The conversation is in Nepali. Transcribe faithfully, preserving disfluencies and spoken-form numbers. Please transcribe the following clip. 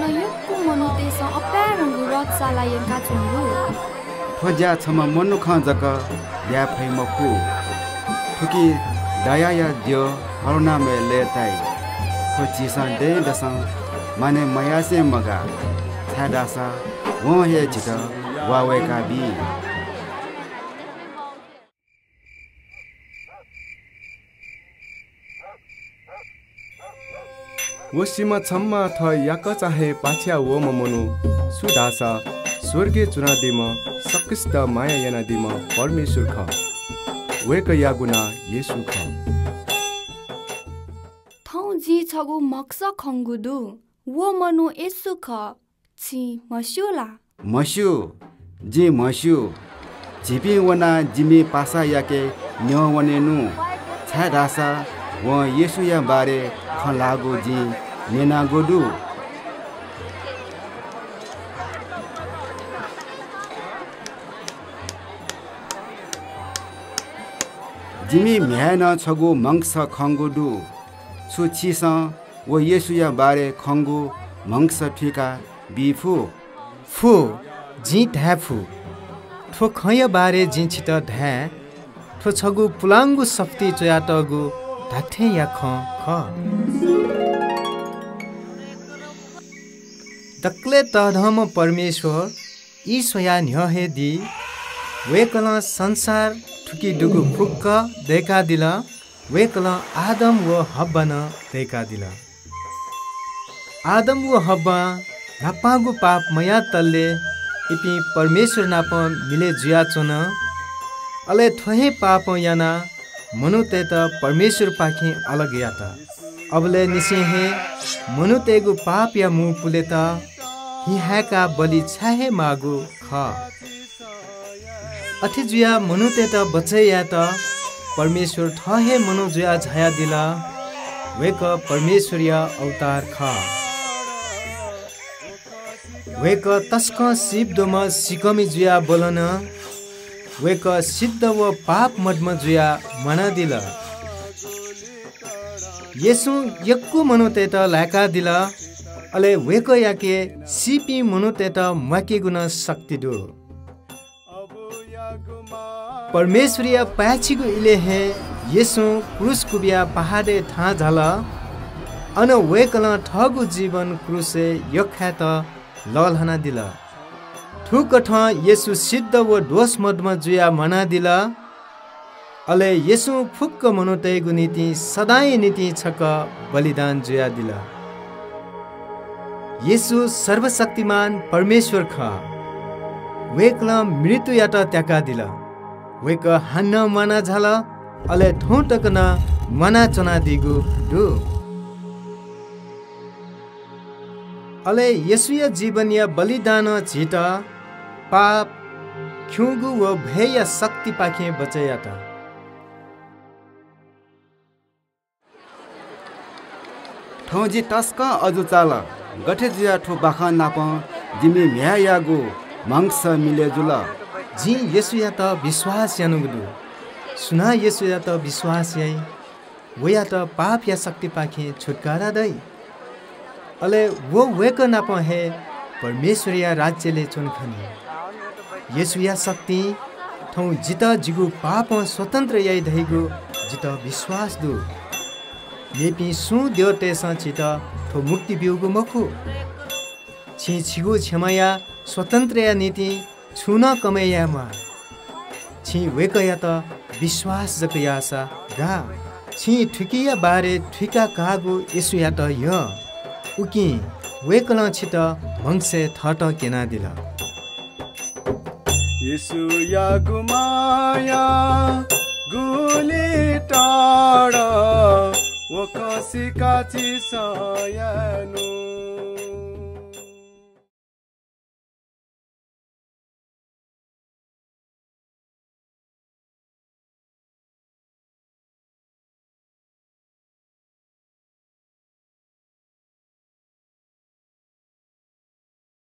यक्कु मनु देश अप्यारंगु रथ सालायन का चुंगु फज्या छमा मनु ख जक या फै मखु ठुकी दया या दियो करुणा में लेताई फजी सा दे दसा माने मया से मगा छादासा वो हे जित वावे का बी वसीमा छम्मा थ याक चाहे पाछ्या वो ममनु सुदासा स्वर्गीय चुना दिम सकिस्त माया याना दिम परमेश्वर ख वेक यागुना येशु ख थौ जी छगु मक्स खंगुदु वो मनु येशु ख छि मस्युला मस्यु जी मस्यु जिपी वना जिमी पासा याके न्यो वनेनु छादासा वो येशु या बारे खलागु जी नेना गोदु जिमी म्यान छगु मंगस खंगुदु सुचिस वो येशु या बारे खंगु मंगस ठिका बिफु फु जी धाफु ठो खय बारे जी छित धा ठो छगु पुलांगु सफ्ती चयातगु धाथे या ख ख तक्ले तधम परमेश्वर ईश्वया न्यहे दि वेकल संसार ठुकी डुगु फुक्क देखा दिला वेकल आदम व हब्बा न देखा दिला आदम व हब्बा नापागु पाप मया तल्ले इपि परमेश्वर नाप मिले जुया चोन अले थोहे पाप याना मनुते त परमेश्वर पाखी अलग याता अबले निसे हे मनुतेगु पाप या मुह पुलेता हिहाका बलि छाहे मागु ख अथि जुया मनुते त बचे या त परमेश्वर ठहे मनु जुया झाया दिला वेक परमेश्वरीय अवतार ख वेक तस्क सिब्दोमा सिकमी जुया बोलन वेक सिद्ध व पाप मडम जुया मना दिला येसु यक्कु मनुते त लाका दिला अले वेक याके सिपी मनुते त मके गुण शक्ति दु परमेश्वरीय पाछिगु इले हे येसु क्रुस कुबिया पहाडे था झाला अन वेकल ठगु जीवन क्रुसे यखा त ललहना दिला ठुक ठ येसु सिद्ध व दोष मदमा जुया मना दिला अले येसु फुक्क मनुतेगु नीति सदाय नीति छक बलिदान जुया दिला येसु सर्वशक्तिमान परमेश्वर ख वेकल मृत्यु यात त्याका दिला वेक हान्न मना झाला अले ठोटकन मना चना दिगु दु अले येसुय जीवनीय बलिदान छिट पाप ख्युगु व भय शक्ति पाखे बचयाता ठौजी टस्का अजु चाल गठे जिया ठो बाखा नाप जिमी म्या यागु मंगस मिले जुल जी येसुया त विश्वास यानुगु सुना येसुया त विश्वास याई वया त पाप या शक्ति पाखे छुटकारा दै अले वो वेक नाप हे परमेश्वरीय राज्यले चुनखनी येसुया शक्ति थौ जित जिगु पाप स्वतन्त्र याई धैगु जित विश्वास दु नेपि सु देवते सचित थो मुक्ति बिउगु मखु छि छिगु क्षमया स्वतन्त्र या नीति छुन कमयामा छि वेकया त विश्वास जकयासा गा छि ठुकिया बारे ठुका कागु येसुया त य उकि वेकल छित वंशे थट केना दिला येसु यागु माया गुली टाडा वकसी काची सयानु